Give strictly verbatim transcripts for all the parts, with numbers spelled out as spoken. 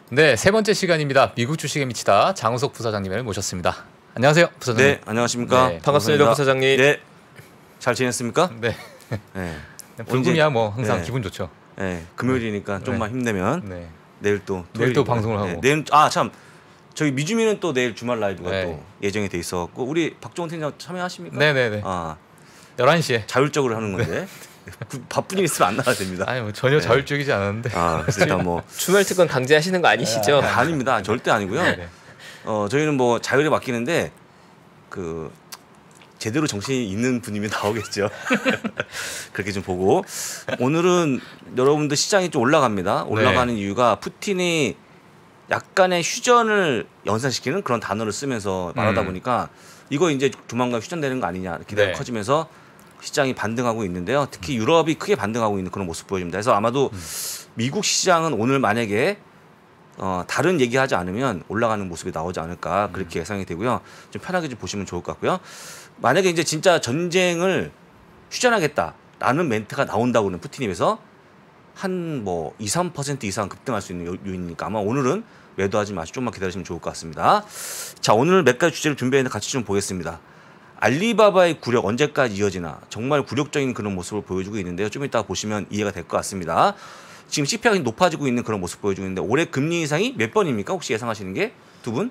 네, 세 번째 시간입니다. 미국 주식에 미치다 장우석 부사장님을 모셨습니다. 안녕하세요, 부사장님. 네, 안녕하십니까. 네, 반갑습니다, 부사장님. 네, 잘 지냈습니까? 네. 네. 불금이야 뭐 항상 네. 기분 좋죠. 네, 금요일이니까 네. 좀만 힘내면 네. 내일 또 내일 또 방송을 하고. 네, 내일 아 참 저희 미주미는 또 내일 주말 라이브가 네. 또 예정이 돼 있어갖고 우리 박종원 팀장 참여하십니까? 네네네. 아 열한 시에. 자율적으로 하는 건데 구- 바쁜 일 있으면 안 나가야 됩니다. 아니 뭐 전혀 자율적이지 않았는데. 아 그래서 일단 뭐 주말 특권 강제하시는 거 아니시죠? 아, 아닙니다, 절대 아니고요. 네. 어 저희는 뭐 자율에 맡기는데 그 제대로 정신이 있는 분이면 나오겠죠. 그렇게 좀 보고 오늘은 여러분들 시장이 좀 올라갑니다. 올라가는 네. 이유가 푸틴이 약간의 휴전을 연상시키는 그런 단어를 쓰면서 말하다 음. 보니까 이거 이제 조만간 휴전되는 거 아니냐 기대가 네. 커지면서 시장이 반등하고 있는데요. 특히 유럽이 크게 반등하고 있는 그런 모습 보여줍니다. 그래서 아마도 음. 미국 시장은 오늘 만약에 어, 다른 얘기하지 않으면 올라가는 모습이 나오지 않을까 그렇게 예상이 되고요. 좀 편하게 좀 보시면 좋을 것 같고요. 만약에 이제 진짜 전쟁을 휴전하겠다라는 멘트가 나온다고 는 푸틴 입에서 한 뭐 이, 삼 퍼센트 이상 급등할 수 있는 요인이니까 아마 오늘은 매도하지 마시고 좀만 기다리시면 좋을 것 같습니다. 자, 오늘 몇 가지 주제를 준비했는데 같이 좀 보겠습니다. 알리바바의 굴욕 언제까지 이어지나 정말 굴욕적인 그런 모습을 보여주고 있는데요. 좀 이따 보시면 이해가 될 것 같습니다. 지금 씨피아이가 높아지고 있는 그런 모습 보여주고 있는데 올해 금리 인상이 몇 번입니까? 혹시 예상하시는 게 두 분?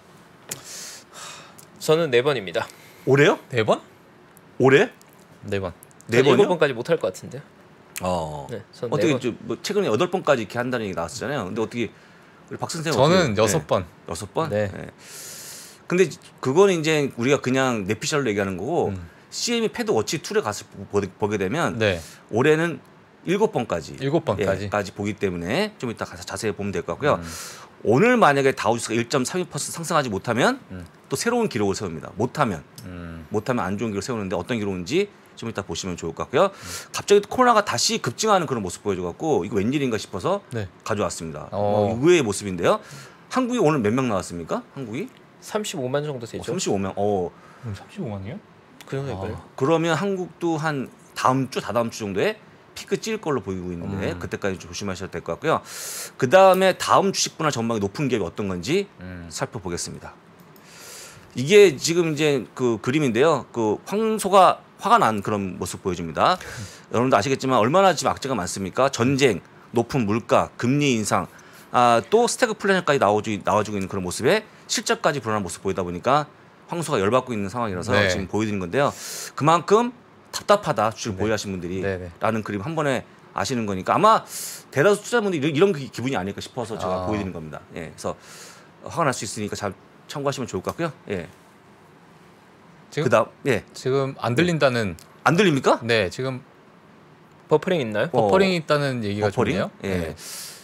저는 네 번입니다. 올해요? 네 번? 올해? 네 번. 네 일곱 번이요? 번까지 못할 것 같은데요. 어. 네, 저는 어떻게 네 번. 좀 뭐 최근에 여덟 번까지 이렇게 한다는 얘기 나왔었잖아요. 근데 어떻게 우리 박 선생 저는 여섯 번. 여섯 번? 네. 네. 근데 그거는 이제 우리가 그냥 내피셜로 얘기하는 거고 음. 씨엠이 패드 워치 이에 가서 보- 보게 되면 네. 올해는 일곱 번까지 일곱 번까지. 예, 까지 보기 때문에 좀 이따 가서 자세히 보면 될 것 같고요. 음. 오늘 만약에 다우지수가 일 점 삼이 퍼센트 상승하지 못하면 음. 또 새로운 기록을 세웁니다. 못하면 음. 못하면 안 좋은 기록을 세우는데 어떤 기록인지 좀 이따 보시면 좋을 것 같고요. 갑자기 또 코로나가 다시 급증하는 그런 모습 보여줘갖고 이거 웬일인가 싶어서 네. 가져왔습니다. 어. 어, 의외의 모습인데요. 한국이 오늘 몇 명 나왔습니까? 한국이? 삼십오만 정도 되죠. 삼십오 명. 어, 삼십오만이요? 그 정도일까요? 아. 그러면 한국도 한 다음 주, 다다음 주 정도에 피크 찔 걸로 보이고 있는데 음. 그때까지 좀 조심하셔야 될 것 같고요. 그 다음에 다음 주식 분할 전망이 높은 기업이 어떤 건지 음. 살펴보겠습니다. 이게 지금 이제 그 그림인데요. 그 황소가 화가 난 그런 모습 보여줍니다. 여러분도 아시겠지만 얼마나 지금 악재가 많습니까? 전쟁, 높은 물가, 금리 인상, 아, 또 스태그플래너까지 나와주, 나와주고 있는 그런 모습에 실적까지 불안한 모습 보이다 보니까 황소가 열받고 있는 상황이라서 네. 지금 보여드린 건데요. 그만큼 답답하다 주식을 네. 보유하신 분들이 네, 네. 라는 그림 한 번에 아시는 거니까 아마 대다수 투자자분들이 이런, 이런 기- 기분이 아닐까 싶어서 제가 아. 보여드리는 겁니다. 예, 그래서 화가 날 수 있으니까 잘 참고하시면 좋을 것 같고요. 예. 지금 그다음 예. 지금 안 들린다는. 안 들립니까? 네, 지금 버퍼링 있나요? 어. 버퍼링이 있다는 얘기가 버퍼링? 좋네요. 예. 네.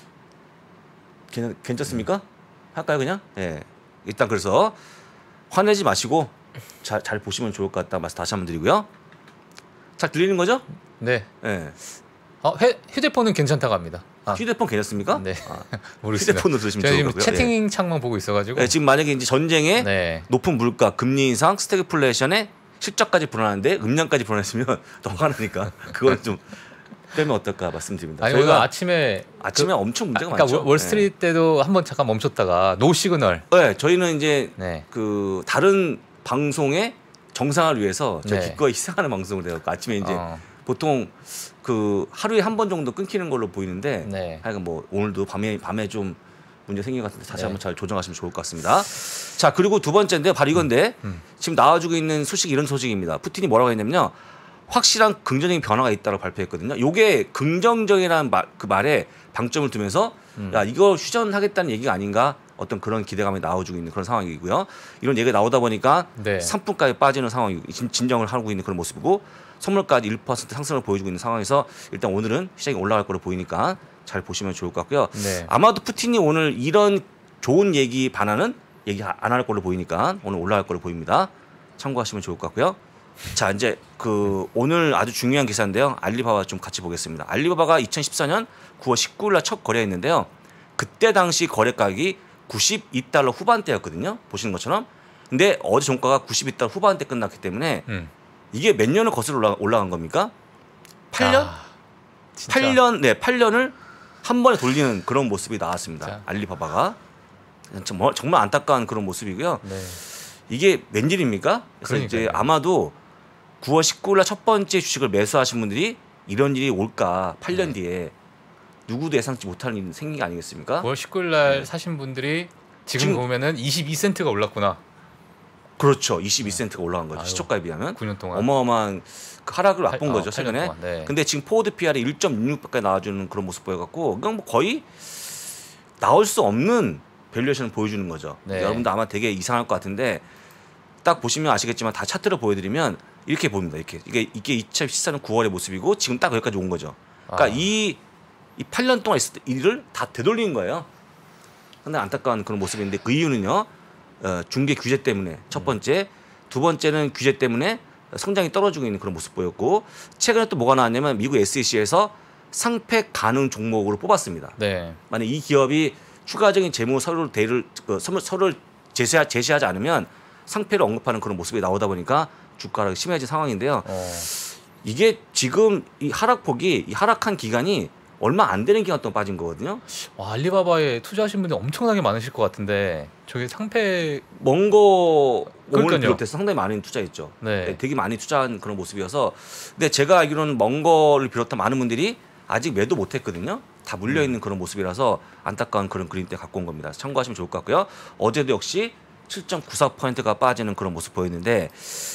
괜, 괜찮습니까? 할까요 그냥? 예. 일단 그래서 화내지 마시고 잘, 잘 보시면 좋을 것 같다 말씀 다시 한번 드리고요. 잘 들리는 거죠? 네. 예. 어, 휴, 휴대폰은 괜찮다고 합니다. 아, 휴대폰 괜찮습니까? 네. 아, 모르겠습니다. 휴대폰으로 들으시면 제가 좋을 지금 거고요. 채팅 창만 보고 있어가지고. 예. 예, 지금 만약에 이제 전쟁에 네. 높은 물가, 금리 인상, 스태그플레이션에 실적까지 불안한데 음량까지 불안했으면 더 화가 나니까 그걸 좀 빼면 어떨까 말씀드립니다. 아니 오늘 저희가 아침에 아침에 엄청 문제가 그러니까 많죠. 월스트리트 때도 한번 잠깐 멈췄다가 노 시그널. 네. 네, 저희는 이제 네. 그 다른 방송의 정상화를 위해서 저희 네. 기꺼이 희생하는 방송을 해요. 아침에 이제 어. 보통 그 하루에 한 번 정도 끊기는 걸로 보이는데 네. 하여간 뭐 오늘도 밤에 밤에 좀 문제 생긴 것 같은데 다시 네. 한번 잘 조정하시면 좋을 것 같습니다. 자, 그리고 두 번째인데 바로 이건데 음. 지금 나와주고 있는 소식이 이런 소식입니다. 푸틴이 뭐라고 했냐면요. 확실한 긍정적인 변화가 있다고 발표했거든요. 요게 긍정적이라는 말, 그 말에 방점을 두면서 음. 야 이거 휴전하겠다는 얘기가 아닌가 어떤 그런 기대감이 나와주고 있는 그런 상황이고요. 이런 얘기가 나오다 보니까 네. 상품가에 빠지는 상황이고 진- 진정을 하고 있는 그런 모습이고 선물까지 일 퍼센트 상승을 보여주고 있는 상황에서 일단 오늘은 시장이 올라갈 거로 보이니까 잘 보시면 좋을 것 같고요. 네. 아마도 푸틴이 오늘 이런 좋은 얘기 반하는 얘기 안 할 걸로 보이니까 오늘 올라갈 걸로 보입니다. 참고하시면 좋을 것 같고요. 자, 이제 그 오늘 아주 중요한 기사인데요. 알리바바 좀 같이 보겠습니다. 알리바바가 이천십사 년 구월 십구일 날 첫 거래했는데요. 그때 당시 거래 가격이 구십이 달러 후반대였거든요. 보시는 것처럼. 근데 어제 종가가 구십이 달러 후반대 끝났기 때문에 음. 이게 몇 년을 거슬러 올라, 올라간 겁니까? 팔 년? 아, 진짜. 팔 년, 네, 팔 년을 한 번에 돌리는 그런 모습이 나왔습니다. 자. 알리바바가 정말, 정말 안타까운 그런 모습이고요. 네. 이게 웬일입니까? 그래서 그러니까요. 이제 아마도 구월 십구일 날 첫 번째 주식을 매수하신 분들이 이런 일이 올까 팔 년 네. 뒤에 누구도 예상치 못하는 일이 생긴 게 아니겠습니까? 구월 십구일 날 네. 사신 분들이 지금, 지금- 보면은 이십이 센트가 올랐구나. 그렇죠. 이십이 센트가 올라간 거죠. 아유, 시초가에 비하면 구 년 동안. 어마어마한 그 하락을 맛본 팔- 어, 거죠 팔 년 최근에. 동안. 네. 근데 지금 포워드 피알이 일 점 육육밖에 나와주는 그런 모습 보여갖고 그냥 뭐 거의 나올 수 없는 밸류에이션을 보여주는 거죠. 네. 여러분도 아마 되게 이상할 것 같은데 딱 보시면 아시겠지만 다 차트를 보여드리면 이렇게 보입니다. 이렇게 이게 이게 이천십사 년 구월의 모습이고 지금 딱 여기까지 온 거죠. 그러니까 아. 이 이 팔 년 동안 있었던 일을 다 되돌리는 거예요. 상당히 안타까운 그런 모습인데 그 이유는요. 어, 중개 규제 때문에 첫 번째, 두 번째는 규제 때문에 성장이 떨어지고 있는 그런 모습 보였고 최근에 또 뭐가 나왔냐면 미국 에스이씨에서 상패 가능 종목으로 뽑았습니다. 네. 만약 이 기업이 추가적인 재무 서류를 대를 그 서류- 서류를 제시하, 제시하지 않으면 상패를 언급하는 그런 모습이 나오다 보니까 주가가 심해진 상황인데요. 어. 이게 지금 이 하락폭이 이 하락한 기간이 얼마 안 되는 기간 동안 빠진 거거든요. 와, 알리바바에 투자하신 분들 엄청나게 많으실 것 같은데 저게 상패 먼거 오문을 그러니까요. 비롯해서 상당히 많이 투자했죠. 네. 네, 되게 많이 투자한 그런 모습이어서 근데 제가 알기로는 먼거를 비롯한 많은 분들이 아직 매도 못했거든요. 다 물려 있는 그런 모습이라서 안타까운 그런 그림대 갖고 온 겁니다. 참고하시면 좋을 것 같고요. 어제도 역시 칠 점 구사 퍼센트가 빠지는 그런 모습 보였는데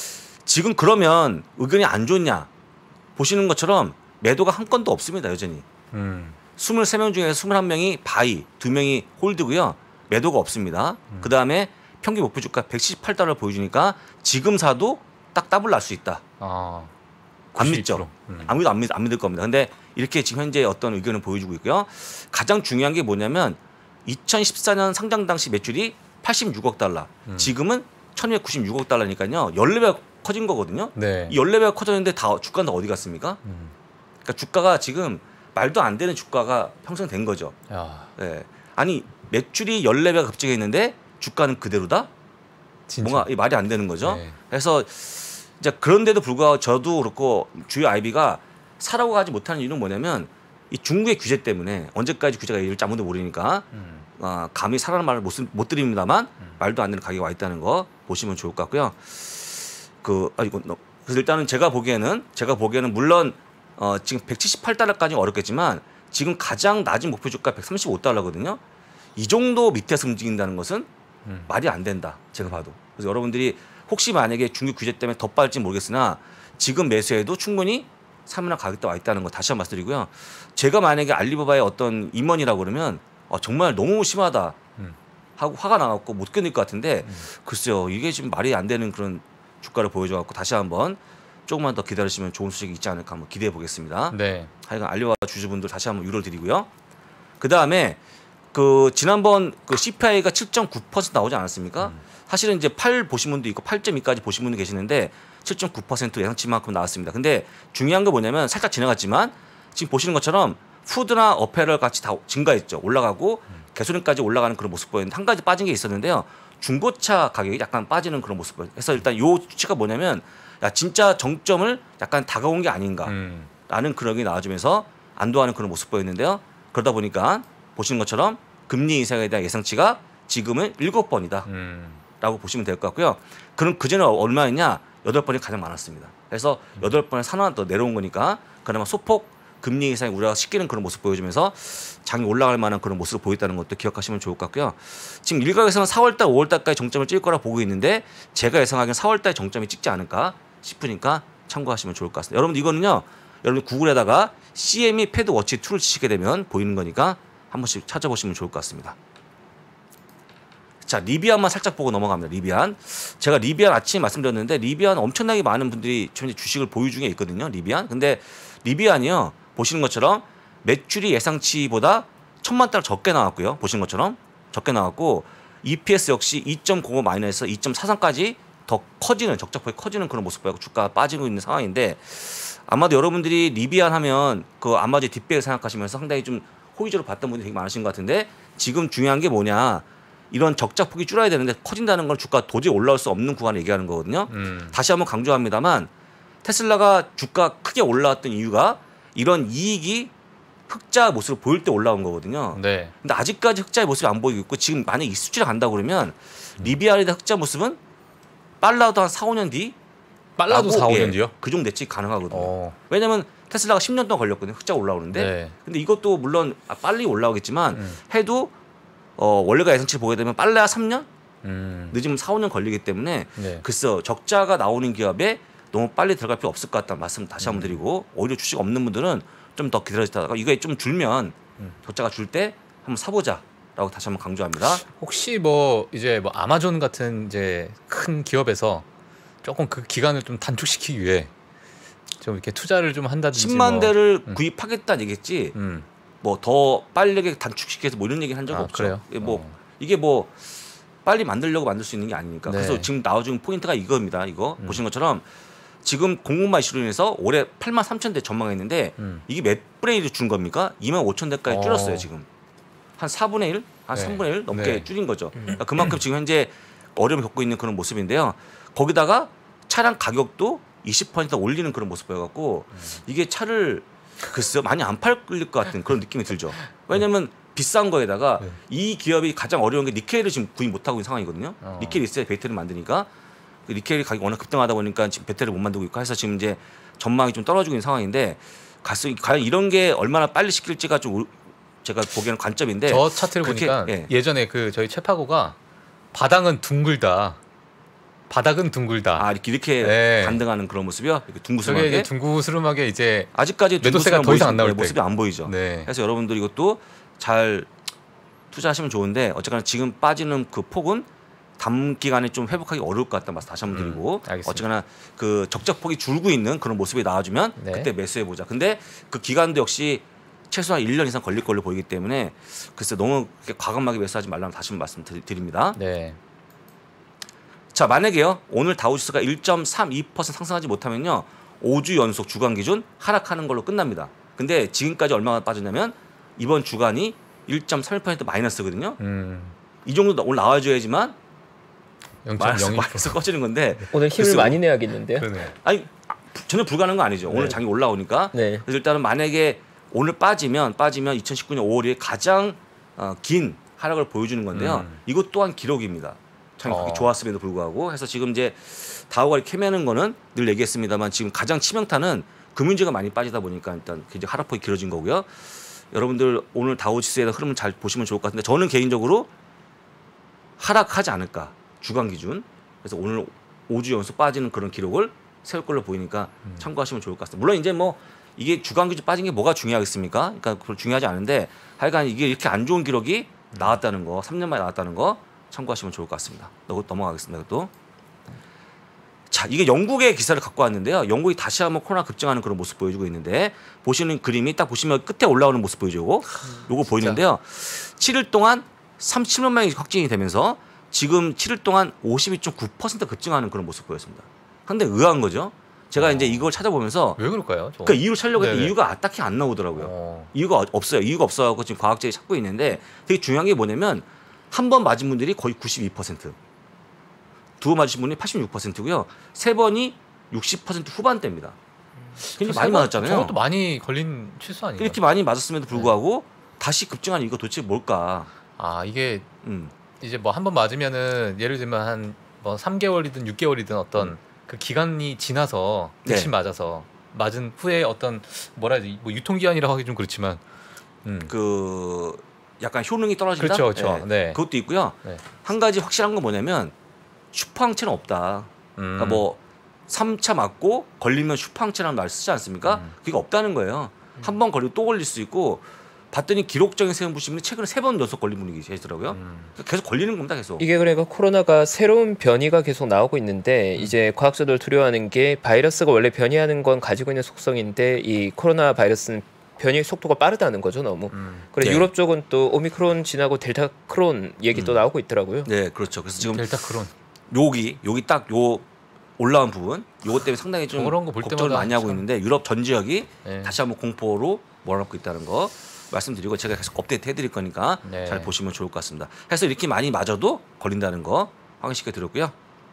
지금 그러면 의견이 안 좋냐 보시는 것처럼 매도가 한 건도 없습니다. 여전히 음. 이십삼 명 중에 이십일 명이 바이, 두 명이 홀드고요. 매도가 없습니다. 음. 그 다음에 평균 목표 주가 백십팔 달러를 보여주니까 지금 사도 딱 더블 날 수 있다. 아. 안 구십이 믿죠. 퍼센트. 음. 아무도 안, 믿, 안 믿을 겁니다. 근데 이렇게 지금 현재 어떤 의견을 보여주고 있고요. 가장 중요한 게 뭐냐면 이천십사 년 상장 당시 매출이 팔십육억 달러. 음. 지금은 천이백구십육억 달러니까요. 십사 배 커진 거거든요. 네. 이 십사 배가 커졌는데 다 주가는 다 어디 갔습니까? 음. 그러니까 주가가 지금 말도 안 되는 주가가 형성된 거죠. 야, 예. 아니 매출이 십사 배가 급증했는데 주가는 그대로다? 진짜. 뭔가 이 말이 안 되는 거죠. 네. 그래서 이제 그런데도 불구하고 저도 그렇고 주요 아이비가 사라고 하지 못하는 이유는 뭐냐면 이 중국의 규제 때문에 언제까지 규제가 이럴지 아무도 모르니까 음. 어, 감히 사라는 말을 못, 쓰- 못 드립니다만 음. 말도 안 되는 가격이 와 있다는 거 보시면 좋을 것 같고요. 그 아, 이거 너- 그래서 일단은 제가 보기에는 제가 보기에는 물론 어, 지금 백칠십팔 달러까지는 어렵겠지만 지금 가장 낮은 목표 주가 백삼십오 달러거든요. 이 정도 밑에서 움직인다는 것은 음. 말이 안 된다. 제가 봐도. 그래서 여러분들이 혹시 만약에 중국 규제 때문에 더 빠질지 모르겠으나 지금 매수해도 충분히 사면한 가격대 와 있다는 거 다시 한번 말씀드리고요. 제가 만약에 알리바바의 어떤 임원이라고 그러면 어, 정말 너무 심하다 음. 하고 화가 나갖고 못 견딜 것 같은데 음. 글쎄요. 이게 지금 말이 안 되는 그런 주가를 보여줘갖고 다시 한번 조금만 더 기다리시면 좋은 소식이 있지 않을까 한번 기대해 보겠습니다. 네. 하여간 알리바바 주주분들 다시 한번 유를 드리고요. 그 다음에 그 지난번 그 씨피아이가 칠 점 구 퍼센트 나오지 않았습니까? 음. 사실은 이제 팔 보신 분도 있고 팔 점 이까지 보신 분도 계시는데 칠 점 구 퍼센트 예상치만큼 나왔습니다. 근데 중요한 거 뭐냐면 살짝 지나갔지만 지금 보시는 것처럼 푸드나 어페럴 같이 다 증가했죠. 올라가고 개소리까지 올라가는 그런 모습 보였는데 한 가지 빠진 게 있었는데요. 중고차 가격이 약간 빠지는 그런 모습 보여요. 그래서 일단 요 수치가 뭐냐면 야 진짜 정점을 약간 다가온 게 아닌가라는 음. 그런 게 나와주면서 안도하는 그런 모습 보였는데요. 그러다 보니까 보시는 것처럼 금리 인상에 대한 예상치가 지금은 일곱 번이다. 음. 라고 보시면 될 것 같고요. 그럼 그전에 얼마였냐? 여덟 번이 가장 많았습니다. 그래서 여덟 번에 하나 더 내려온 거니까 그나마 소폭 금리 인상이 우려가 식기는 그런 모습 보여주면서 장이 올라갈 만한 그런 모습을 보였다는 것도 기억하시면 좋을 것 같고요. 지금 일각에서는 사월달, 오월달까지 정점을 찍을 거라 보고 있는데 제가 예상하기엔 사월달 정점이 찍지 않을까 싶으니까 참고하시면 좋을 것 같습니다. 여러분 이거는요. 여러분 구글에다가 씨엠이 패드 워치 이를 치시게 되면 보이는 거니까 한 번씩 찾아보시면 좋을 것 같습니다. 자, 리비안만 살짝 보고 넘어갑니다. 리비안. 제가 리비안 아침에 말씀드렸는데 리비안 엄청나게 많은 분들이 현재 주식을 보유 중에 있거든요. 리비안. 근데 리비안이요. 보시는 것처럼 매출이 예상치보다 천만 달러 적게 나왔고요. 보시는 것처럼 적게 나왔고 이피에스 역시 이 점 공오 마이너스 이 점 사삼까지 더 커지는 적자폭이 커지는 그런 모습 보이고 주가가 빠지고 있는 상황인데 아마도 여러분들이 리비안 하면 그 아마존 뒷배를 생각하시면서 상당히 좀 호의적으로 봤던 분들이 되게 많으신 것 같은데 지금 중요한 게 뭐냐 이런 적자폭이 줄어야 되는데 커진다는 건 주가 도저히 올라올 수 없는 구간을 얘기하는 거거든요. 음. 다시 한번 강조합니다만 테슬라가 주가 크게 올라왔던 이유가 이런 이익이 흑자 모습을 보일 때 올라온 거거든요. 네. 근데 아직까지 흑자의 모습이 안 보이고 있고 지금 만약 이 수치를 간다 그러면 리비아리다 흑자 모습은 빨라도 한 사, 오 년 뒤 빨라도 사, 오 년 예, 뒤요? 그 정도 예측 가능하거든요. 어. 왜냐면 테슬라가 십 년 동안 걸렸거든요. 흑자 올라오는데. 네. 근데 이것도 물론 빨리 올라오겠지만 음. 해도 어, 원래가 예상치 보게 되면 빨라야 삼 년? 음. 늦으면 사, 오 년 걸리기 때문에 네. 글쎄 적자가 나오는 기업에 너무 빨리 들어갈 필요 없을 것 같다는 말씀 다시 한번 드리고 오히려 주식 없는 분들은 좀 더 기다리다가 이게 좀 줄면 음. 적자가 줄 때 한번 사보자라고 다시 한번 강조합니다. 혹시 뭐 이제 뭐 아마존 같은 이제 큰 기업에서 조금 그 기간을 좀 단축시키기 위해 좀 이렇게 투자를 좀 한다든지 십만 뭐. 대를 음. 구입하겠다는 얘기겠지. 음. 뭐 더 빠르게 단축시켜서 뭐 이런 얘기 한 적 아, 없죠. 그래요? 이게 뭐 어. 이게 뭐 빨리 만들려고 만들 수 있는 게 아니니까. 네. 그래서 지금 나와준 포인트가 이겁니다. 이거 음. 보신 것처럼 지금 공급망 이슈로 인해서 올해 팔만 삼천 대 전망했는데 음. 이게 몇 분의 일을 준 겁니까? 이만 오천 대까지 어. 줄였어요 지금. 한 사분의 일, 한 네. 삼분의 일 넘게 네. 줄인 거죠. 그러니까 그만큼 지금 현재 어려움을 겪고 있는 그런 모습인데요. 거기다가 차량 가격도 이십 퍼센트 올리는 그런 모습 보여갖고 음. 이게 차를 글쎄요 많이 안 팔릴 것 같은 그런 느낌이 들죠. 왜냐면 비싼 거에다가 네. 이 기업이 가장 어려운 게 니켈을 지금 구입 못하고 있는 상황이거든요. 어. 니켈이 있어야 배터리를 만드니까 그 니켈 가격이 워낙 급등하다 보니까 지금 배터리를 못 만들고 있고 해서 지금 이제 전망이 좀 떨어지고 있는 상황인데 가스 과연 이런 게 얼마나 빨리 시킬지가 좀 우- 제가 보기에는 관점인데 저 차트를 그렇게, 보니까 예. 예전에 그 저희 최파고가 바닥은 둥글다. 바닥은 둥글다. 아 이렇게 이렇게 네. 반등하는 그런 모습이요. 이렇게 저게 둥구스름하게 이제 둥구스름하게 이제 아직까지 매도세가 둥구스름한 더 이상 안 모습- 나올 네, 모습이 때. 안 보이죠. 네. 그래서 여러분들 이것도 잘 투자하시면 좋은데 어쨌거나 지금 빠지는 그 폭은 단기간에 좀 회복하기 어려울 것 같다 말씀 다시 한번 음, 드리고 알겠습니다. 어쨌거나 그 적자폭이 줄고 있는 그런 모습이 나와주면 네. 그때 매수해 보자. 근데 그 기간도 역시 최소한 일 년 이상 걸릴 걸로 보이기 때문에 글쎄 너무 그렇게 과감하게 매수하지 말라고 다시 한번 말씀드립니다. 네. 자 만약에요 오늘 다우지수가 일 점 삼이 퍼센트 상승하지 못하면요 오 주 연속 주간 기준 하락하는 걸로 끝납니다. 근데 지금까지 얼마나 빠졌냐면 이번 주간이 일 점 삼일 퍼센트 마이너스거든요. 음. 이 정도 오늘 나와줘야지만 마이너스, 영 점 영이 마이너스 꺼지는 건데 오늘 힘을 글쎄요. 많이 내야겠는데요. 그러네. 아니 전혀 불가능한 거 아니죠. 오늘 네. 장이 올라오니까 네. 그래서 일단은 만약에 오늘 빠지면 빠지면 이천십구 년 오월에 가장 어, 긴 하락을 보여주는 건데요. 음. 이것 또한 기록입니다. 장이 그렇게 어. 좋았음에도 불구하고 해서 지금 이제 다우가 캐매는 거는 늘 얘기했습니다만 지금 가장 치명타는 금융주가 많이 빠지다 보니까 일단 굉장히 하락폭이 길어진 거고요. 여러분들 오늘 다우지수의 흐름을 잘 보시면 좋을 것 같은데 저는 개인적으로 하락하지 않을까 주간 기준. 그래서 오늘 오 주 연속 빠지는 그런 기록을 세울 걸로 보이니까 음. 참고하시면 좋을 것 같습니다. 물론 이제 뭐 이게 주간 기준 빠진 게 뭐가 중요하겠습니까? 그러니까 그걸 중요하지 않은데 하여간 이게 이렇게 안 좋은 기록이 나왔다는 거, 삼 년 만에 나왔다는 거 참고하시면 좋을 것 같습니다. 너- 넘어가겠습니다. 또. 자, 이게 영국의 기사를 갖고 왔는데요. 영국이 다시 한번 코로나 급증하는 그런 모습 보여주고 있는데 보시는 그림이 딱 보시면 끝에 올라오는 모습 보여주고 요거 보이는데요. 칠 일 동안 삼십칠만 명이 확진이 되면서 지금 칠 일 동안 오십이 점 구 퍼센트 급증하는 그런 모습 보였습니다. 근데 의아한 거죠. 제가 어. 이제 이걸 찾아보면서 왜 그럴까요? 저? 그 이유를 찾려고 했는데 네네. 이유가 딱히 안 나오더라고요. 어. 이유가 없어요. 이유가 없어갖고 지금 과학자들이 찾고 있는데 되게 중요한 게 뭐냐면 한 번 맞은 분들이 거의 구십이 퍼센트, 두 번 맞으신 분이 팔십육 퍼센트고요. 세 번이 육십 퍼센트 후반대입니다. 굉장히 저 많이 세번- 맞았잖아요. 저것도 많이 걸린 실수 아닌가요? 이렇게 많이 맞았음에도 불구하고 다시 급증한 이유가 도대체 뭘까? 아 이게 음. 이제 뭐 한 번 맞으면은 예를 들면 한 뭐 삼 개월이든 육 개월이든 어떤 음. 그 기간이 지나서 네. 백신 맞아서 맞은 후에 어떤 뭐라 해야지 뭐 유통기한이라고 하기 좀 그렇지만 음. 그 약간 효능이 떨어진다. 그렇죠, 그렇죠. 예. 네. 그것도 있고요. 네. 한 가지 확실한 건 뭐냐면 슈퍼항체는 없다. 음. 그러니까 뭐 삼 차 맞고 걸리면 슈퍼항체라는 말 쓰지 않습니까? 음. 그게 없다는 거예요. 한 번 걸리고 또 걸릴 수 있고 봤더니 기록적인 세분 보시면 최근에 세 번 연속 걸린 분이 계시더라고요. 음. 계속 걸리는 겁니다, 계속. 이게 그러니까 코로나가 새로운 변이가 계속 나오고 있는데 음. 이제 과학자들 두려워하는 게 바이러스가 원래 변이하는 건 가지고 있는 속성인데 이 코로나 바이러스는 변이 속도가 빠르다는 거죠, 너무. 음. 그래 네. 유럽 쪽은 또 오미크론 지나고 델타 크론 얘기 또 음. 나오고 있더라고요. 네, 그렇죠. 그래서 지금 델타 크론. 여기 여기 딱 요 올라온 부분, 요것 때문에 상당히 좀 저런 거볼 걱정을 때마다 많이 하고 참- 있는데 유럽 전 지역이 네. 다시 한번 공포로 몰아넣고 있다는 거 말씀드리고 제가 계속 업데이트 해드릴 거니까 네. 잘 보시면 좋을 것 같습니다. 해서 이렇게 많이 맞아도 걸린다는 거 확인시켜 드렸고요.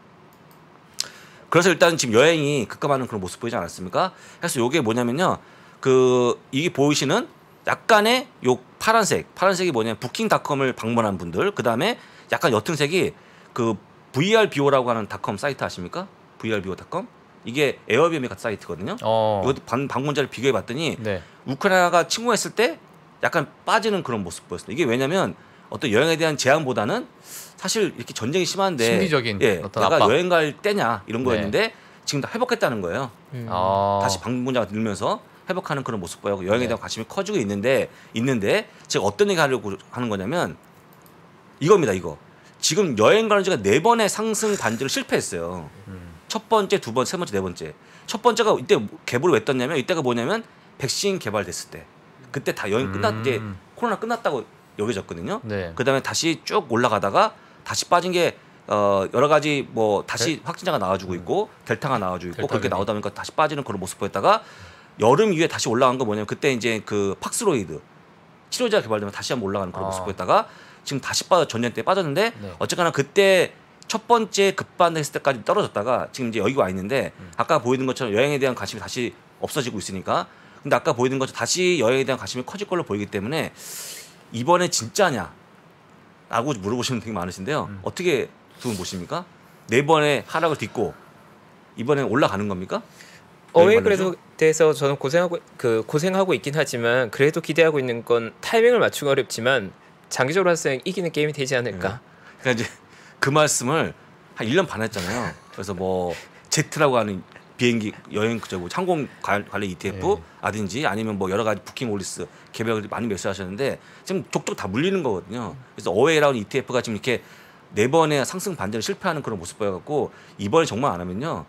그래서 일단 지금 여행이 급감하는 그런 모습 보이지 않았습니까? 그래서 이게 뭐냐면요, 그 이게 보이시는 약간의 요 파란색, 파란색이 뭐냐면 부킹닷컴을 방문한 분들, 그 다음에 약간 옅은 색이 그 브이알비오라고 하는 닷컴 사이트 아십니까? 브이알비오 닷컴? 이게 에어비앤비 같은 사이트거든요. 어. 이것도 방, 방문자를 비교해봤더니 네. 우크라이나가 침공했을 때 약간 빠지는 그런 모습 보였습니다. 이게 왜냐면 어떤 여행에 대한 제한보다는 사실 이렇게 전쟁이 심한데 심리적인 예, 어떤 내가 압박. 여행 갈 때냐 이런 네. 거였는데 지금 다 회복했다는 거예요. 음. 아. 다시 방문자가 늘면서 회복하는 그런 모습 보이고 여행에 네. 대한 관심이 커지고 있는데 있는데 제가 어떤 얘기 하려고 하는 거냐면 이겁니다. 이거 지금 여행 가는 지가 네 번의 상승 반지를 실패했어요. 음. 첫 번째, 두 번째, 세 번째, 네 번째. 첫 번째가 이때 개보를 왜 떴냐면 이때가 뭐냐면 백신 개발됐을 때 그때 다 여행 끝났 때 음. 코로나 끝났다고 여겨졌거든요. 네. 그다음에 다시 쭉 올라가다가 다시 빠진 게 어, 여러 가지 뭐 다시 확진자가 나와주고 있고 델타가 나와주고 있고 델타 그렇게 변이. 나오다 보니까 다시 빠지는 그런 모습 보였다가 여름 이후에 다시 올라간 거 뭐냐면 그때 이제 그 팍스로이드 치료제가 개발되면 다시 한번 올라가는 그런 아. 모습 보였다가 지금 다시 빠져 전년 때 빠졌는데 네. 어쨌거나 그때 첫 번째 급반했을 때까지 떨어졌다가 지금 이제 여기 와 있는데 음. 아까 보이는 것처럼 여행에 대한 관심이 다시 없어지고 있으니까 근데 아까 보이는 것처럼 다시 여행에 대한 관심이 커질 걸로 보이기 때문에 이번에 진짜냐 라고 물어보시는 되게 많으신데요. 음. 어떻게 두 분 보십니까? 네 번의 하락을 딛고 이번에 올라가는 겁니까? 어웨이 여행 그래도 대해서 저는 고생하고 그 고생하고 있긴 하지만 그래도 기대하고 있는 건 타이밍을 맞추기 어렵지만 장기적으로 봤을 때 이기는 게임이 되지 않을까. 그러니까 이제 그 말씀을 한 일 년 반 했잖아요. 그래서 뭐 제트라고 하는 비행기 여행 그저고 항공 관- 관련 이티에프 네. 아든지 아니면 뭐 여러 가지 부킹 올리스 개별을 많이 매수하셨는데 지금 족족 다 물리는 거거든요. 그래서 어웨이라는 이티에프가 지금 이렇게 네 번의 상승 반전을 실패하는 그런 모습 보여갖고 이번에 정말 안 하면요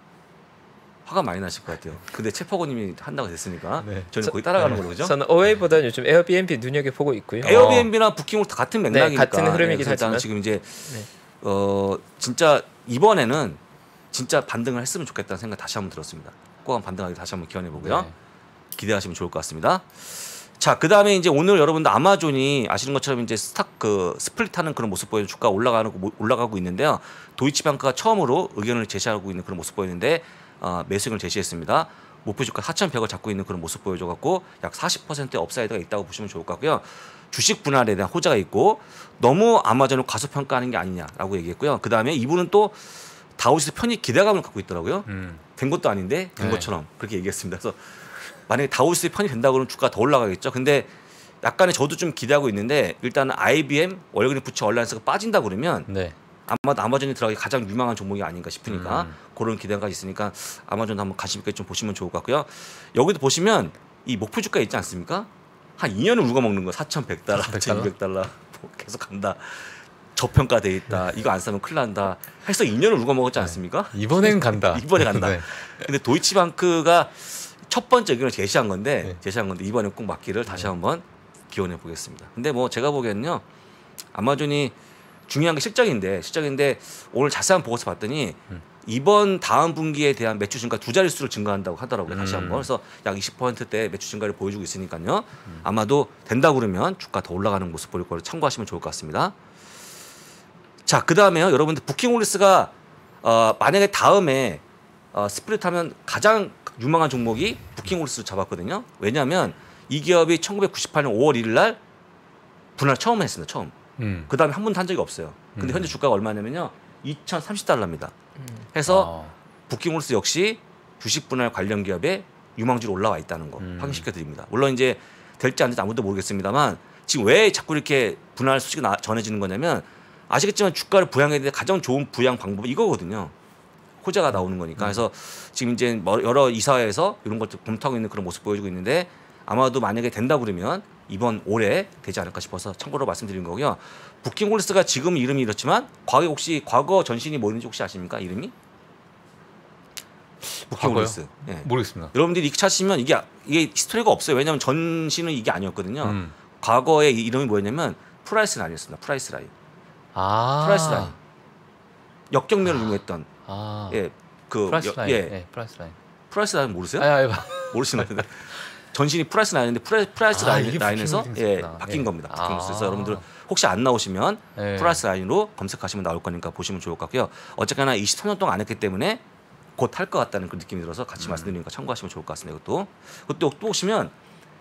화가 많이 나실 것 같아요. 근데 최퍼고님이 한다고 됐으니까 네. 저는 저- 거기 따라가는 네. 걸로 그죠? 저는 어웨이보다는 요즘 에어비앤비 눈여겨 보고 있고요. 에어비앤비나 부킹으로 다 같은 맥락이니까 네, 같은 흐름이긴 그래서 일단은 하지만. 지금 이제 네. 어 진짜 이번에는 진짜 반등을 했으면 좋겠다는 생각 다시 한번 들었습니다. 꼭 한번 반등하기 다시 한번 기원해 보고요. 네. 기대하시면 좋을 것 같습니다. 자, 그다음에 이제 오늘 여러분들 아마존이 아시는 것처럼 이제 스탁 그 스플릿하는 그런 모습 보이는 주가 올라가는 거- 올라가고 있는데요. 도이치방크가 처음으로 의견을 제시하고 있는 그런 모습 보이는데 어, 매수 의견을 제시했습니다. 목표 주가 사천백을 잡고 있는 그런 모습 보여줘 갖고 약 사십 퍼센트의 업사이드가 있다고 보시면 좋을 것 같고요. 주식 분할에 대한 호재가 있고 너무 아마존을 과소평가하는 게 아니냐라고 얘기했고요. 그다음에 이분은 또 다우지수 편입 기대감을 갖고 있더라고요. 음. 된 것도 아닌데 된 네. 것처럼 그렇게 얘기했습니다. 그래서 만약에 다우지수에 편입 된다고 그러면 주가 더 올라가겠죠. 근데 약간의 저도 좀 기대하고 있는데 일단은 아이비엠 월그린 부츠 얼라이언스가 빠진다 그러면 네. 아마 아마존이 들어가기 가장 유망한 종목이 아닌가 싶으니까 음. 그런 기대가 있으니까 아마존도 한번 관심 있게 좀 보시면 좋을 것 같고요. 여기도 보시면 이 목표 주가 있지 않습니까? 한 이 년을 울고 먹는 거 사천백 달러, 사천이백 달러 뭐 계속 간다. 저평가돼 있다. 이거 안 사면 큰일 난다. 해서 이 년을 울고 먹었지 않습니까? 이번엔 간다. 이번에 간다. 네. 근데 도이치방크가 첫 번째 의견을 제시한 건데 네. 제시한 건데 이번에 꼭 맞기를 다시 한번 기원해 보겠습니다. 근데 뭐 제가 보기에는요 아마존이 중요한 게 실적인데 실적인데 오늘 자세한 보고서 봤더니 음. 이번 다음 분기에 대한 매출 증가 두 자릿수를 증가한다고 하더라고요. 다시 음. 한번. 그래서 약 이십 퍼센트대 매출 증가를 보여주고 있으니까요. 아마도 된다 그러면 주가 더 올라가는 모습 보일 거를 참고하시면 좋을 것 같습니다. 자, 그다음에요. 여러분들 부킹홀리스가 어, 만약에 다음에 어, 스플릿하면 가장 유망한 종목이 부킹홀리스를 잡았거든요. 왜냐하면 이 기업이 천구백구십팔 년 오월 일일 날 분할 처음 했습니다. 처음. 음. 그다음에 한 번도 한 적이 없어요. 근데 음. 현재 주가가 얼마냐면요. 이천삼십 달러입니다. 해서 아. 부킹홀스 역시 주식 분할 관련 기업에 유망주로 올라와 있다는 거 음. 확인시켜 드립니다. 물론 이제 될지 안 될지 아무도 모르겠습니다만 지금 왜 자꾸 이렇게 분할 소식이 나, 전해지는 거냐면 아시겠지만 주가를 부양해야 될 가장 좋은 부양 방법이 이거거든요. 호재가 나오는 거니까. 그래서 지금 이제 뭐 여러 이사회에서 이런 것들 검토하고 있는 그런 모습 보여주고 있는데 아마도 만약에 된다 그러면 이번 올해 되지 않을까 싶어서 참고로 말씀드린 거고요. 부킹홀리스가 지금 이름이 이렇지만 과거 혹시 과거 전신이 뭐였는지 혹시 아십니까? 이름이? 부킹홀리스. 예. 모르겠습니다. 여러분들이 이렇게 찾으시면 이게 이게 히스토리가 없어요. 왜냐하면 전신은 이게 아니었거든요. 음. 과거에 이 이름이 뭐였냐면 프라이스 라인이었습니다. 프라이스 라인. 아. 프라이스 라인. 역경련을 유명했던 아. 예. 그 프라이스 여- 라인. 예. 네, 프라이스 라인. 프라이스 라인 모르세요? 아, 아, 아, 모르시나요? 전신이 프라이스 라인인데 프라이, 프라이스 아, 라인, 이게 라인에서 부킹 예, 홀딩스구나. 바뀐 예. 겁니다. 바뀐 아. 거. 그래서 여러분들 혹시 안 나오시면 네. 프라이스 라인으로 검색하시면 나올 거니까 보시면 좋을 것 같고요. 어쨌거나 이십삼 년 동안 안 했기 때문에 곧 할 것 같다는 그 느낌이 들어서 같이 음. 말씀드리니까 참고하시면 좋을 것 같습니다. 이것도 그것도 또 보시면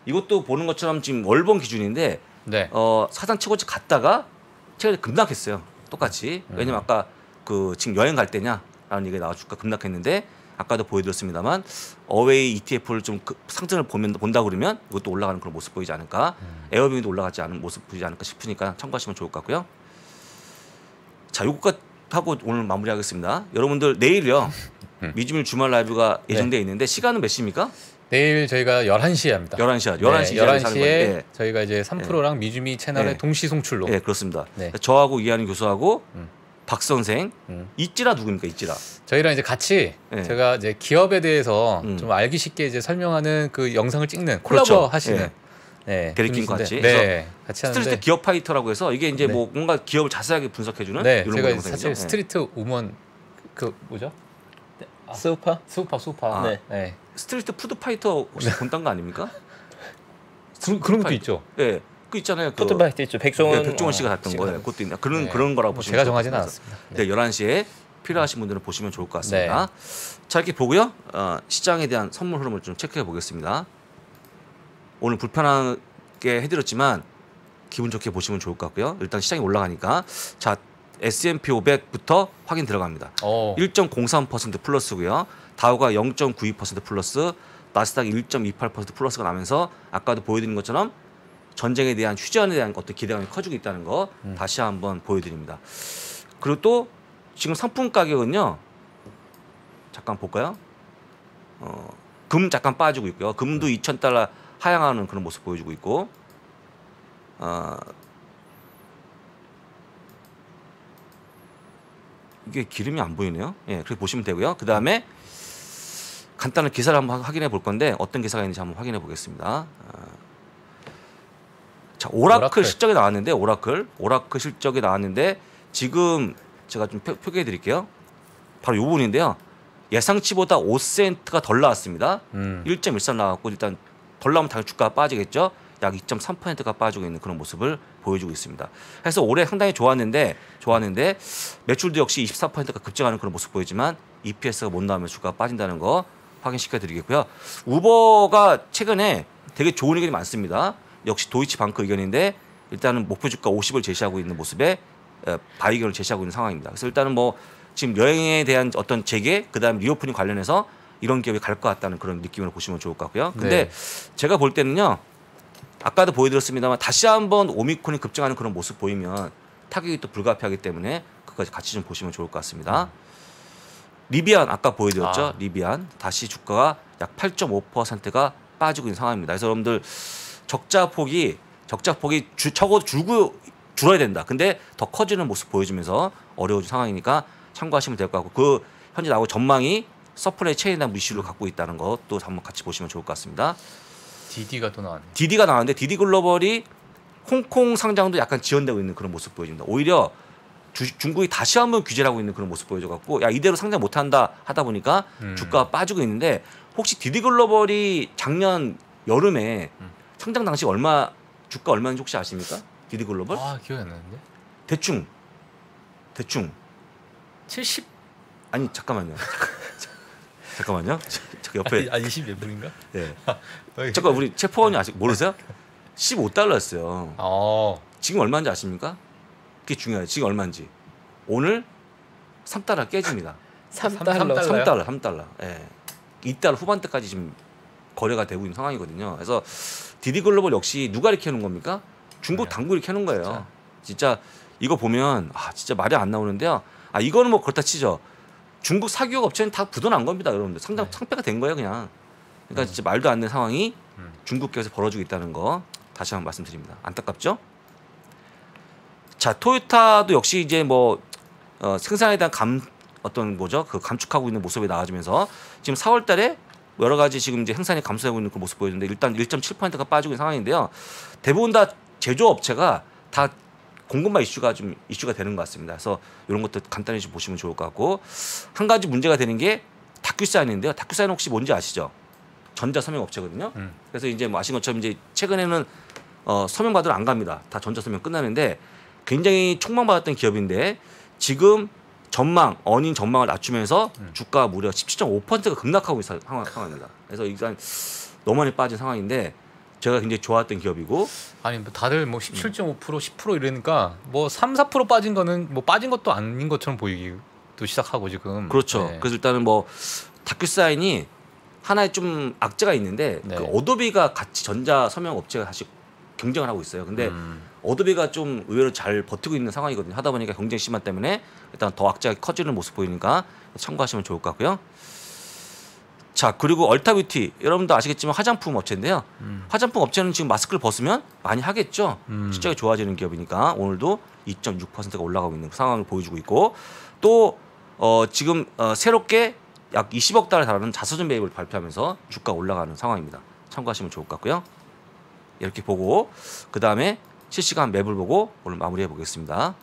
이것도 보는 것처럼 지금 월봉 기준인데 네. 어, 사상 최고치 갔다가 최근에 급락했어요. 똑같이. 음. 왜냐면 아까 그 지금 여행 갈 때냐라는 얘기가 나와 주가 급락했는데 아까도 보여드렸습니다만 어웨이 이티에프를 좀 그 상승을 보면 본다 그러면 이것도 올라가는 그런 모습 보이지 않을까. 음. 에어비도 올라가지 않은 모습 보이지 않을까 싶으니까 참고하시면 좋을 것 같고요. 자, 요것까지 하고 오늘 마무리하겠습니다. 여러분들 내일요. 미주밀 주말 라이브가 예정되어 있는데 시간은 몇 시입니까? 내일 저희가 열한 시에 합니다. 열한 시야. 열한 시 네, 열한 시에 예. 저희가 이제 삼 프로랑 미주미 채널의 네. 동시 송출로. 예, 그렇습니다. 네. 저하고 이한희 교수하고 음. 박 선생, 음. 이찌라 누구입니까? 이찌라. 저희랑 이제 같이 네. 제가 이제 기업에 대해서 음. 좀 알기 쉽게 이제 설명하는 그 영상을 찍는 콜라보 그렇죠. 하시는 예. 네, 데리킹과 분이신데, 같이. 네, 같이 스트리트 하는데 기업 파이터라고 해서 이게 이제 네. 뭐 뭔가 기업을 자세하게 분석해주는 네, 이런 제가 영상이죠. 사실 예. 스트리트 우먼 그 뭐죠? 스우파? 수우파 수우파. 아. 네. 네. 스트리트 푸드 파이터 혹시 본딴 거 아닙니까? 그, 그런 것도 파이터. 있죠. 예, 그 있잖아요. 그 포토바이트 있죠. 백종원, 예, 백종원 씨가 어, 했던 씨가 거예요. 그것도 있나 그런 네. 그런 거라고 뭐 보시면 제가 좋을 것 정하지는 같습니다. 않았습니다. 네, 열한 시에 필요하신 분들은 보시면 좋을 것 같습니다. 네. 자, 이렇게 보고요. 어, 시장에 대한 선물 흐름을 좀 체크해 보겠습니다. 오늘 불편하게 해드렸지만 기분 좋게 보시면 좋을 것 같고요. 일단 시장이 올라가니까 자 에스 앤 피 오백부터 확인 들어갑니다. 어. 일 점 공삼 퍼센트 플러스고요. 다우가 영 점 구이 퍼센트 플러스, 나스닥 일 점 이팔 퍼센트 플러스가 나면서 아까도 보여드린 것처럼 전쟁에 대한 휴전에 대한 어떤 기대감이 커지고 있다는 거 음. 다시 한번 보여드립니다. 그리고 또 지금 상품 가격은요. 잠깐 볼까요? 어, 금 잠깐 빠지고 있고요. 금도 이천 달러 하향하는 그런 모습 보여주고 있고, 어, 이게 기름이 안 보이네요. 예, 그렇게 보시면 되고요. 그 다음에 간단한 기사를 한번 확인해 볼 건데 어떤 기사가 있는지 한번 확인해 보겠습니다. 어, 자, 오라클, 오라클. 실적이 나왔는데 오라클, 오라클 실적이 나왔는데 지금 제가 좀 표, 표기해 드릴게요. 바로 이 부분인데요. 예상치보다 오 센트가 덜 나왔습니다. 음. 일 점 일삼 나왔고 일단 덜 나오면 당연히 주가가 빠지겠죠. 약 이 점 삼 퍼센트가 빠지고 있는 그런 모습을 보여주고 있습니다. 그래서 올해 상당히 좋았는데 좋았는데 매출도 역시 이십사 퍼센트가 급증하는 그런 모습 보이지만 이피에스가 못 나오면 주가가 빠진다는 거 확인시켜 드리겠고요. 우버가 최근에 되게 좋은 의견이 많습니다. 역시 도이치방크 의견인데 일단은 목표 주가 오십을 제시하고 있는 모습에 바이 의견을 제시하고 있는 상황입니다. 그래서 일단은 뭐 지금 여행에 대한 어떤 재개, 그다음 리오프닝 관련해서 이런 기업이 갈 것 같다는 그런 느낌으로 보시면 좋을 것 같고요. 근데 네. 제가 볼 때는요. 아까도 보여드렸습니다만 다시 한번 오미크론이 급증하는 그런 모습 보이면 타격이 또 불가피하기 때문에 그까지 같이 좀 보시면 좋을 것 같습니다. 리비안 아까 보여드렸죠. 아. 리비안 다시 주가가 약 팔 점 오 퍼센트가 빠지고 있는 상황입니다. 그래서 여러분들 적자 폭이 적자 폭이 주, 적어도 줄고 줄어야 된다. 근데 더 커지는 모습 보여주면서 어려워진 상황이니까 참고하시면 될 것 같고 그 현재 나오고 전망이 서플라이 체인에 대한 이슈를 갖고 있다는 것도 한번 같이 보시면 좋을 것 같습니다. 디디가 또 나왔네. 디디가 나왔는데 디디 글로벌이 홍콩 상장도 약간 지연되고 있는 그런 모습 보여줍니다. 오히려 주, 중국이 다시 한번 규제를 하고 있는 그런 모습 보여줘갖고 야 이대로 상장 못한다 하다 보니까 음. 주가가 빠지고 있는데 혹시 디디 글로벌이 작년 여름에 음. 상장 당시 얼마 주가 얼마인지 혹시 아십니까? 디디 글로벌? 아 기억이 안 나는데. 대충 대충 칠십. 아니 잠깐만요. 잠깐만요. 저 옆에 아 이십 몇 분인가? 예. 잠깐 우리 체포원이 아직 모르세요? 십오 달러였어요. 어. 지금 얼마인지 아십니까? 그게 중요해요. 지금 얼마인지. 오늘 삼 달러 깨집니다. 삼 삼 달러. 달러요? 삼 달러, 삼 달러. 예. 이 달 후반대까지 지금 거래가 되고 있는 상황이거든요. 그래서 디디 글로벌 역시 누가 이렇게 해놓은 겁니까? 중국 네. 당국이 이렇게 해놓은 거예요. 진짜. 진짜 이거 보면 아 진짜 말이 안 나오는데요. 아 이거는 뭐 그렇다 치죠. 중국 사기업 업체는 다 부도난 겁니다, 여러분들. 상장 네. 상패가 된 거예요, 그냥. 그러니까 음. 진짜 말도 안 되는 상황이 음. 중국계에서 벌어지고 있다는 거 다시 한번 말씀드립니다. 안타깝죠? 자, 토요타도 역시 이제 뭐 어, 생산에 대한 감 어떤 뭐죠? 그 감축하고 있는 모습이 나와지면서 지금 사월달에 여러 가지 지금 이제 생산이 감소하고 있는 그 모습 보이는데 일단 일 점 칠 퍼센트가 빠지고 있는 상황인데요. 대부분 다 제조업체가 다 공급망 이슈가 좀 이슈가 되는 것 같습니다. 그래서 이런 것도 간단히 좀 보시면 좋을 것 같고 한 가지 문제가 되는 게 다큐사인인데요. 다큐사인 혹시 뭔지 아시죠? 전자 서명 업체거든요. 음. 그래서 이제 뭐 아신 것처럼 이제 최근에는 어, 서명 받으러 안 갑니다. 다 전자 서명 끝나는데 굉장히 촉망받았던 기업인데 지금 전망, 어닝 전망을 낮추면서 음. 주가가 무려 십칠 점 오 퍼센트가 급락하고 있는 상황, 상황입니다. 그래서 일단 너무 많이 빠진 상황인데 제가 굉장히 좋아했던 기업이고 아니 뭐 다들 뭐 십칠 점 오 퍼센트 십 퍼센트 이러니까 뭐 삼, 사 퍼센트 빠진 거는 뭐 빠진 것도 아닌 것처럼 보이기도 시작하고 지금. 그렇죠. 네. 그래서 일단은 뭐 다큐사인이 하나의 좀 악재가 있는데 네. 그 어도비가 같이 전자 서명 업체가 사실 경쟁을 하고 있어요. 근데 음. 어도비가 좀 의외로 잘 버티고 있는 상황이거든요. 하다 보니까 경쟁 심한 때문에 일단 더 악재가 커지는 모습 보이니까 참고하시면 좋을 것 같고요. 자, 그리고 얼타뷰티 여러분도 아시겠지만 화장품 업체인데요. 음. 화장품 업체는 지금 마스크를 벗으면 많이 하겠죠. 음. 실적이 좋아지는 기업이니까 오늘도 이 점 육 퍼센트가 올라가고 있는 상황을 보여주고 있고 또 어, 지금 어, 새롭게 약 이십억 달러에 달하는 자서전 매입을 발표하면서 주가 올라가는 상황입니다. 참고하시면 좋을 것 같고요. 이렇게 보고 그 다음에 실시간 맵을 보고 오늘 마무리해 보겠습니다.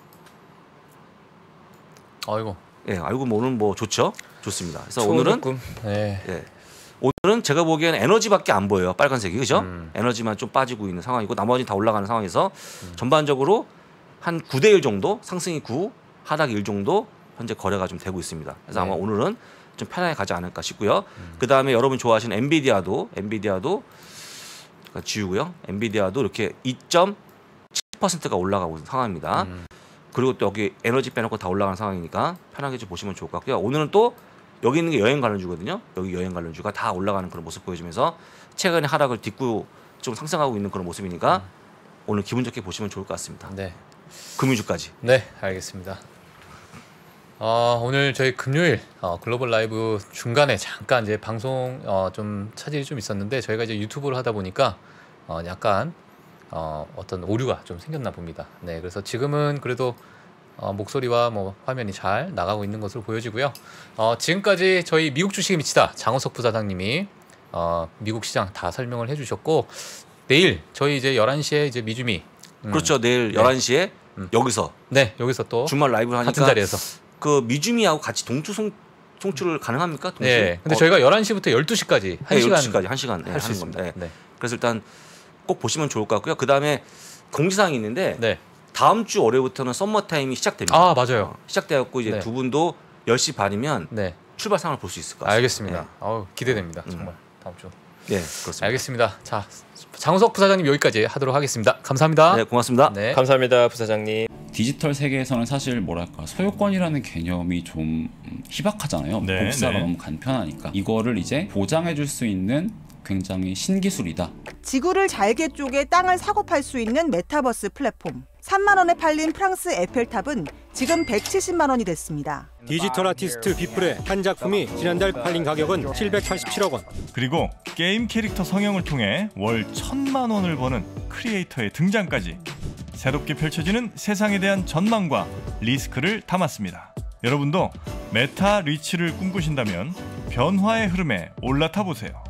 아이고. 예, 알고 뭐 오늘 뭐 좋죠? 좋습니다. 그래서 오늘은 네. 예, 오늘은 제가 보기에는 에너지밖에 안 보여요. 빨간색이 그죠? 음. 에너지만 좀 빠지고 있는 상황이고 나머지 다 올라가는 상황에서 음. 전반적으로 한 구 대 일 정도 상승이 구, 하락이 일 정도 현재 거래가 좀 되고 있습니다. 그래서 네. 아마 오늘은 좀 편하게 가지 않을까 싶고요. 음. 그 다음에 여러분 좋아하시는 엔비디아도 엔비디아도 지우고요. 엔비디아도 이렇게 이 점 칠 퍼센트가 올라가고 있는 상황입니다. 음. 그리고 또 여기 에너지 빼놓고 다 올라가는 상황이니까 편하게 좀 보시면 좋을 것 같고요. 오늘은 또 여기 있는 게 여행 관련주거든요. 여기 여행 관련주가 다 올라가는 그런 모습 보여주면서 최근에 하락을 딛고 좀 상승하고 있는 그런 모습이니까 음. 오늘 기분 좋게 보시면 좋을 것 같습니다. 네. 금융주까지. 네, 알겠습니다. 어, 오늘 저희 금요일 어, 글로벌 라이브 중간에 잠깐 이제 방송 어, 좀 차질이 좀 있었는데 저희가 이제 유튜브를 하다 보니까 어, 약간 어, 어떤 오류가 좀 생겼나 봅니다. 네, 그래서 지금은 그래도 어, 목소리와 뭐 화면이 잘 나가고 있는 것으로 보여지고요. 어, 지금까지 저희 미국 주식에 미치다 장호석 부사장님이 어, 미국 시장 다 설명을 해주셨고 내일 저희 이제 열한 시에 이제 미주미 음, 그렇죠. 내일 네. 열한 시에 음. 여기서 네 여기서 또 주말 라이브를 하니까 같은 자리에서 그 미주미하고 같이 동투 송, 송출을 가능합니까? 동시에? 네. 근데 어, 저희가 열한 시부터 열두 시까지 한 네, 시간 열두 시까지 한 시간 네, 할 수 하는 있습니다. 겁니다. 네. 네. 그래서 일단 꼭 보시면 좋을 것 같고요. 그 다음에 공지사항이 있는데 네. 다음 주 월요일부터는 썸머 타임이 시작됩니다. 아 맞아요. 어, 시작되었고 이제 네. 두 분도 열 시 반이면 네. 출발 상황을 볼 수 있을 것 같습니다. 알겠습니다. 네. 어우, 기대됩니다. 음. 정말 다음 주. 네, 그렇습니다. 알겠습니다. 자, 장우석 부사장님 여기까지 하도록 하겠습니다. 감사합니다. 네, 고맙습니다. 네. 감사합니다, 부사장님. 디지털 세계에서는 사실 뭐랄까 소유권이라는 개념이 좀 희박하잖아요. 네, 복사가 네. 너무 간편하니까 이거를 이제 보장해줄 수 있는 굉장히 신기술이다. 지구를 잘게 쪼개 땅을 사고 팔 수 있는 메타버스 플랫폼. 삼만 원에 팔린 프랑스 에펠탑은 지금 백칠십만 원이 됐습니다. 디지털 아티스트 비플의 한 작품이 지난달 팔린 가격은 칠백팔십칠억 원. 그리고 게임 캐릭터 성형을 통해 월 천만 원을 버는 크리에이터의 등장까지 새롭게 펼쳐지는 세상에 대한 전망과 리스크를 담았습니다. 여러분도 메타 리치를 꿈꾸신다면 변화의 흐름에 올라타 보세요.